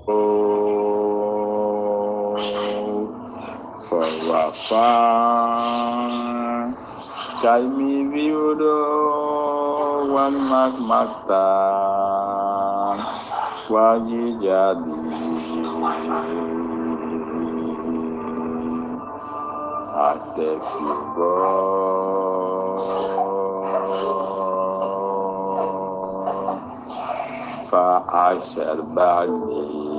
Fawafan Kaimi viudo wan makmatan wajib jadi atefsibo fa asal bali